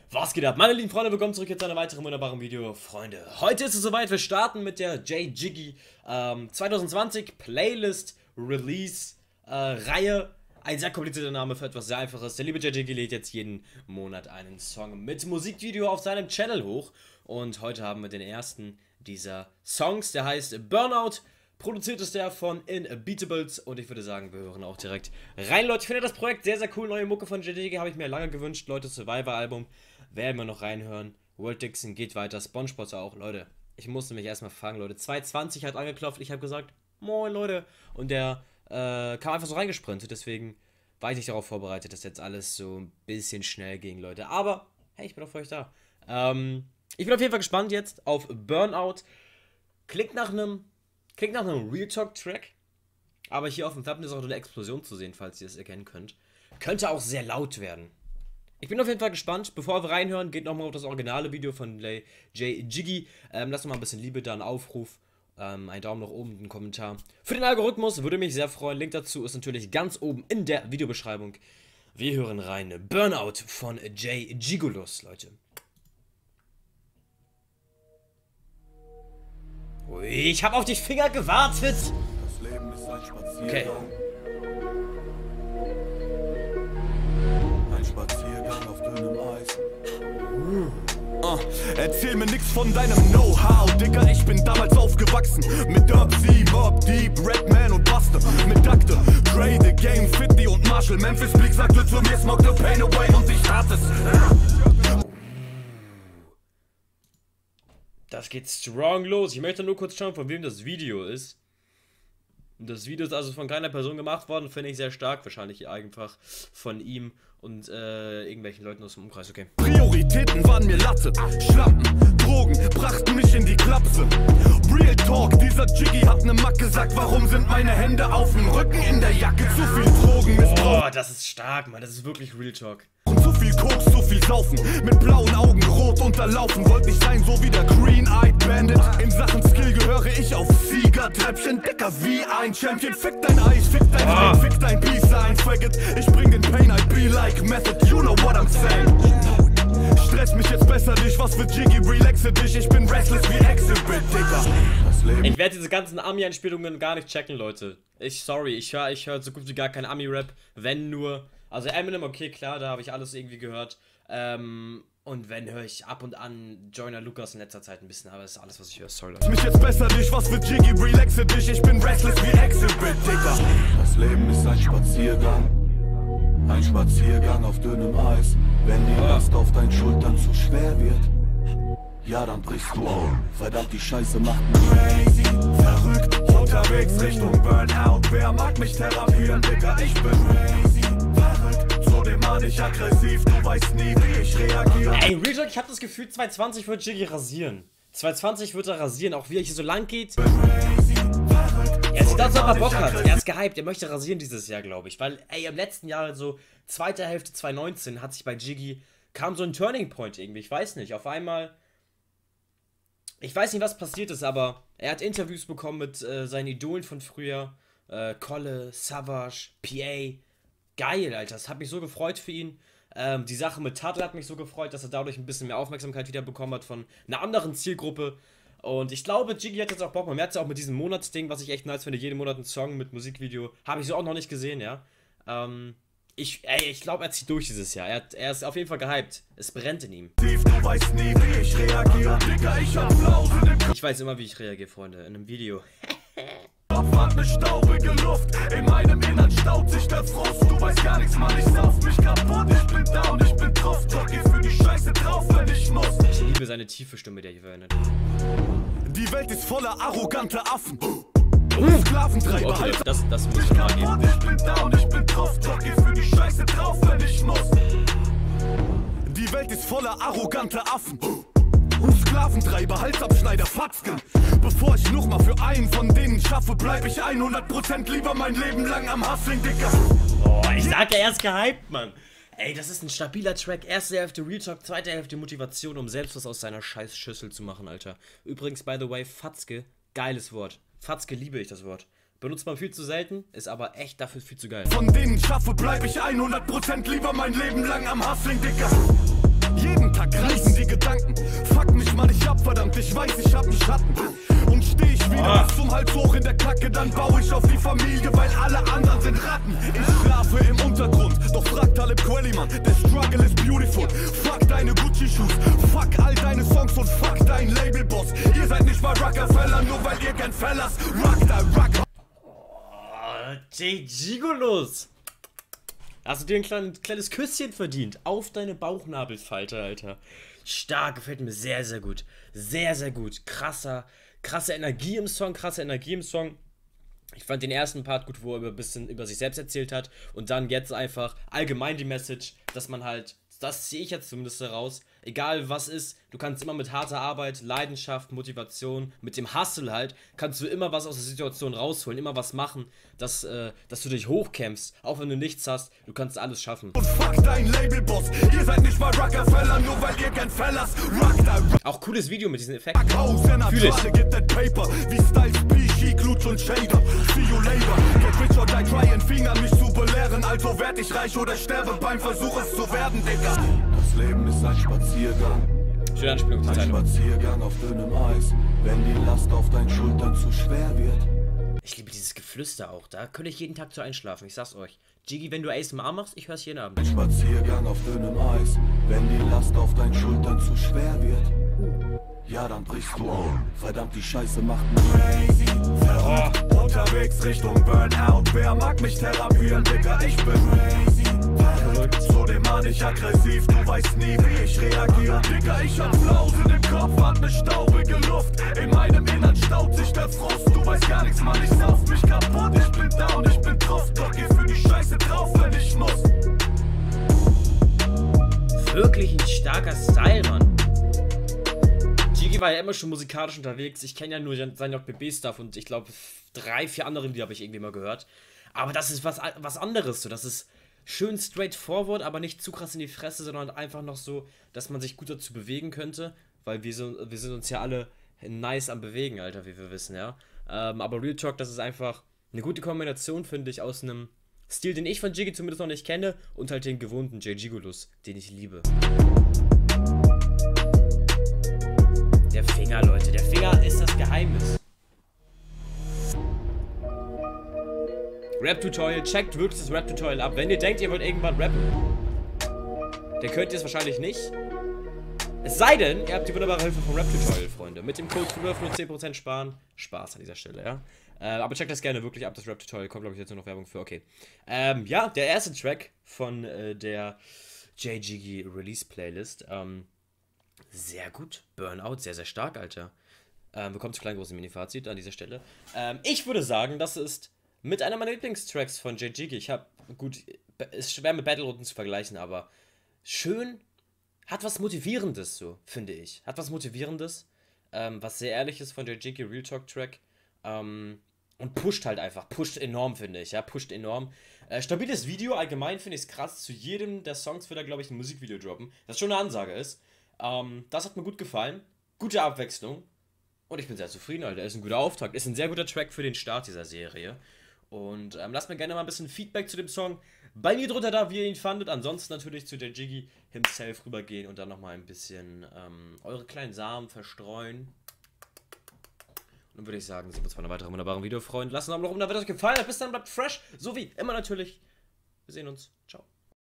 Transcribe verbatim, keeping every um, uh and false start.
Was geht ab? Meine lieben Freunde, willkommen zurück jetzt zu einem weiteren wunderbaren Video. Freunde, heute ist es soweit, wir starten mit der J Jiggy ähm, zwanzig zwanzig Playlist Release äh, Reihe. Ein sehr komplizierter Name für etwas sehr Einfaches. Der liebe J Jiggy lädt jetzt jeden Monat einen Song mit Musikvideo auf seinem Channel hoch. Und heute haben wir den ersten dieser Songs, der heißt Burnout. Produziert ist der von Inbeatables und ich würde sagen, wir hören auch direkt rein, Leute. Ich finde das Projekt sehr, sehr cool. Neue Mucke von J Jiggy habe ich mir lange gewünscht, Leute. Survivor-Album werden wir noch reinhören. World Dixon geht weiter, SpongeBob auch, Leute. Ich musste mich erstmal fangen, Leute. zwei zwanzig hat angeklopft, ich habe gesagt, moin, Leute. Und der äh, kam einfach so reingesprintet, deswegen war ich nicht darauf vorbereitet, dass jetzt alles so ein bisschen schnell ging, Leute. Aber, hey, ich bin auch für euch da. Ähm, ich bin auf jeden Fall gespannt jetzt auf Burnout. Klingt nach einem Klingt nach einem Real Talk Track, aber hier auf dem Thumbnail ist auch eine Explosion zu sehen, falls ihr es erkennen könnt. Könnte auch sehr laut werden. Ich bin auf jeden Fall gespannt. Bevor wir reinhören, geht nochmal auf das originale Video von J Jiggy. Ähm, lasst nochmal ein bisschen Liebe da, einen Aufruf, ähm, einen Daumen nach oben, einen Kommentar. Für den Algorithmus würde mich sehr freuen. Link dazu ist natürlich ganz oben in der Videobeschreibung. Wir hören rein. Burnout von J Jigolus, Leute. Ich habe auf die Finger gewartet. Das Leben ist ein Spaziergang. Okay. Ein Spaziergang auf dünnem Eis. Uh, erzähl mir nix von deinem Know-how, Digga, ich bin damals aufgewachsen mit Dub Z, Mob Deep, Redman und Buster, mit Doktor Dre, The Game, fifty und Marshall. Memphis Bleak sagte zu mir, smoke the pain away und ich tat es. Das geht strong los. Ich möchte nur kurz schauen, von wem das Video ist. Das Video ist also von keiner Person gemacht worden, finde ich sehr stark. Wahrscheinlich einfach von ihm und äh, irgendwelchen Leuten aus dem Umkreis, okay. Prioritäten waren mir Latte, Schlampen, Drogen brachten mich in die Klapse. Real Talk, dieser Jiggy hat ne Macke, sagt, warum sind meine Hände auf dem Rücken in der Jacke? Zu viel Drogen, Missbrauch. Oh, das ist stark, Mann. Das ist wirklich Real Talk. Zu viel Koks, zu viel Saufen, mit blauen Augen rot unterlaufen. Wollt nicht sein, so wie der Green-Eyed Bandit. In Sachen Skill gehöre ich auf Siegertreppchen, dicker wie ein Champion. Fick dein Eis, fick dein ah. Fake, fick dein B-Sign, Faggot. Ich bring den Pain, I be like Method, you know what I'm saying. Stress mich jetzt besser nicht, was für Jiggy, relaxe dich. Ich bin restless wie Exhibit, Digga. Ich werde diese ganzen Ami-Einspielungen gar nicht checken, Leute. Ich, sorry, ich höre ich hör so gut wie gar kein Ami-Rap, wenn nur. Also Eminem, okay, klar, da habe ich alles irgendwie gehört. Ähm, und wenn, höre ich ab und an Joyner Lucas in letzter Zeit ein bisschen, aber das ist alles, was ich höre. Sorry, Leute. Mich jetzt besser nicht, was für Jiggy, relaxe dich. Ich bin restless wie Exhibit, Digga. Das Leben ist ein Spaziergang. Ein Spaziergang auf dünnem Eis. Wenn die Last auf deinen Schultern zu schwer wird, ja, dann brichst du auf. Verdammt, die Scheiße macht mich crazy, verrückt, unterwegs Richtung Burnout. Wer mag mich therapieren, Digga, ich bin crazy, verrückt, zudem mann ich aggressiv, du weißt nie, wie ich reagiere. Ey, Real Talk, ich hab das Gefühl, zwanzig zwanzig wird Jiggy rasieren. zwanzig zwanzig wird er rasieren, auch wie er hier so lang geht. Crazy, verrückt, Er sieht aus, ob er Bock hat. Er ist gehypt, er möchte rasieren dieses Jahr, glaube ich. Weil, ey, im letzten Jahr, so zweite Hälfte zwanzig neunzehn, hat sich bei Jiggy, kam so ein Turning Point irgendwie, ich weiß nicht, auf einmal. Ich weiß nicht, was passiert ist, aber er hat Interviews bekommen mit äh, seinen Idolen von früher. Äh, Kolle, Savage, P A. Geil, Alter. Das hat mich so gefreut für ihn. Ähm, die Sache mit Tuttle hat mich so gefreut, dass er dadurch ein bisschen mehr Aufmerksamkeit wieder bekommen hat von einer anderen Zielgruppe. Und ich glaube, Jiggy hat jetzt auch Bock. Man merkt es ja auch mit diesem Monatsding, was ich echt nice finde. Jeden Monat ein Song mit Musikvideo. Habe ich so auch noch nicht gesehen, ja. Ähm... Ich, ey, ich glaube, er zieht durch dieses Jahr. Er, hat, er ist auf jeden Fall gehypt. Es brennt in ihm. Du weißt nie, wie ich reagiere, Digga, ich hab Flausen im Kopf. Ich weiß immer, wie ich reagiere, Freunde. In einem Video. Hat ne staubige Luft. In meinem Innern staut sich der Frust. Du weißt gar nichts, Mann, ich sauf mich kaputt. Ich bin down, ich bin drauf. Jockey für die Scheiße drauf, wenn ich muss. Ich liebe seine tiefe Stimme, der hier verwendet. Die Welt ist voller arroganter Affen. Uh, Sklaventreiber, okay, halt das, das muss ich mal geben. Ich bin down, ich bin drauf, Jockey für die Scheiße drauf, wenn ich muss. Die Welt ist voller arroganter Affen. Sklaventreiber, Halsabschneider, Fatzken. Bevor ich noch mal für einen von denen schaffe, bleib ich hundert Prozent lieber mein Leben lang am Hustling, Dicker. Oh, ich sag ja, er ist gehypt, Mann. Ey, das ist ein stabiler Track. Erste Hälfte Real Talk, zweite Hälfte Motivation, um selbst was aus seiner Scheißschüssel zu machen, Alter. Übrigens, by the way, Fatzke, geiles Wort. Fatzke liebe ich das Wort. Benutzt man viel zu selten, ist aber echt dafür viel zu geil. Von denen schaffe, bleib ich hundert Prozent lieber mein Leben lang am Hustling, Dicker. Jeden Tag Kacke, dann baue ich auf die Familie, weil alle anderen sind Ratten. Ich schlafe im Untergrund, doch fragt Talib Kweli, Mann, der Struggle is beautiful. Fuck deine Gucci-Shoes, fuck all deine Songs und fuck dein Labelboss. Ihr seid nicht mal Rockefeller, nur weil ihr kennt Fellas. Rock da, rock. Oh, Jay Gigolus. Hast du dir ein kleines, kleines Küsschen verdient auf deine Bauchnabelfalte, Alter. Stark, gefällt mir sehr, sehr gut. Sehr, sehr gut. Krasser, krasse Energie im Song, krasse Energie im Song. Ich fand den ersten Part gut, wo er ein bisschen über sich selbst erzählt hat. Und dann jetzt einfach allgemein die Message, dass man halt, das ziehe ich jetzt zumindest heraus, egal was ist, du kannst immer mit harter Arbeit, Leidenschaft, Motivation, mit dem Hustle halt, kannst du immer was aus der Situation rausholen, immer was machen, dass, äh, dass du dich hochkämpfst, auch wenn du nichts hast, du kannst alles schaffen. Und fuck dein Labelboss, ihr seid nicht mal Rockefeller, nur weil ihr kennt Fellas. Rock da, rock. Auch cooles Video mit diesen Effekten. Fühl ich. Get that paper, wie Styles P, She, Klutsch und Shader. See you later, get rich or die trying, Finger mich zu belehren. Also werd ich reich oder sterbe beim Versuch es zu werden, Digga. Das Leben ist ein Spaziergang. Schöne Anspielung zur Ein Zeit. Spaziergang auf dünnem Eis, wenn die Last auf deinen Schultern zu schwer wird. Ich liebe dieses Geflüster auch, da könnte ich jeden Tag zu einschlafen, ich sag's euch. Jiggy, wenn du A S M R machst, ich hör's jeden Abend. Ein Spaziergang auf dünnem Eis, wenn die Last auf deinen Schultern zu schwer wird. Ja, dann brichst du um. Verdammt, die Scheiße macht mich Crazy, verrückt, oh. Unterwegs Richtung Burnout. Wer mag mich therapieren, Digga, ich bin crazy, verrückt. Zudem mann ich aggressiv, du weißt nie, wie ich reagiere. Digga, ich hab Flausen im Kopf, atme staubige Luft. In meinem Innern staut sich der Frust. Du weißt gar nichts, Mann, ich sauf mich kaputt. Ich bin down, ich bin drauf, doch geh für die Scheiße drauf, wenn ich muss. Wirklich ein starker Style, Mann. Jiggy war ja immer schon musikalisch unterwegs. Ich kenne ja nur seinen J B B-Stuff und ich glaube, drei, vier andere Lieder habe ich irgendwie mal gehört. Aber das ist was, was anderes. So. Das ist schön straightforward, aber nicht zu krass in die Fresse, sondern einfach noch so, dass man sich gut dazu bewegen könnte. Weil wir, so, wir sind uns ja alle nice am Bewegen, Alter, wie wir wissen, ja. Ähm, aber Real Talk, das ist einfach eine gute Kombination, finde ich, aus einem Stil, den ich von Jiggy zumindest noch nicht kenne und halt den gewohnten Jay Gigolus, den ich liebe. Der Finger, Leute. Der Finger ist das Geheimnis. Rap-Tutorial. Checkt wirklich das Rap-Tutorial ab. Wenn ihr denkt, ihr wollt irgendwann rappen, dann könnt ihr es wahrscheinlich nicht. Es sei denn, ihr habt die wunderbare Hilfe vom Rap-Tutorial, Freunde. Mit dem Code zwölf nur zehn Prozent sparen. Spaß an dieser Stelle, ja. Äh, aber checkt das gerne wirklich ab. Das Rap-Tutorial kommt, glaube ich, jetzt nur noch Werbung für. Okay. Ähm, ja, der erste Track von äh, der Jay Jiggy Release-Playlist. Ähm, Sehr gut. Burnout, sehr, sehr stark, Alter. Ähm, wir kommen zu kleinen großen Mini-Fazit an dieser Stelle. Ähm, ich würde sagen, das ist mit einer meiner Lieblingstracks von Jay Jiggy. Ich habe, gut, ist schwer mit Battle-Runden zu vergleichen, aber schön, hat was Motivierendes, so, finde ich. Hat was Motivierendes, ähm, was sehr Ehrliches von Jay Jiggy, Real Talk-Track. Ähm, und pusht halt einfach, pusht enorm, finde ich, ja, pusht enorm. Äh, stabiles Video, allgemein finde ich es krass. Zu jedem der Songs wird er, glaube ich, ein Musikvideo droppen, das schon eine Ansage ist. Um, das hat mir gut gefallen. Gute Abwechslung. Und ich bin sehr zufrieden, Alter. Ist ein guter Auftakt. Ist ein sehr guter Track für den Start dieser Serie. Und ähm, lasst mir gerne mal ein bisschen Feedback zu dem Song bei mir drunter da, wie ihr ihn fandet. Ansonsten natürlich zu Jay Jiggy himself rübergehen und dann nochmal ein bisschen ähm, eure kleinen Samen verstreuen. Und dann würde ich sagen, sehen wir uns bei einer weiteren wunderbaren Video, Freunde. Lasst einen Daumen nach oben, wenn euch gefallen hat. Bis dann, bleibt fresh. So wie immer natürlich. Wir sehen uns. Ciao.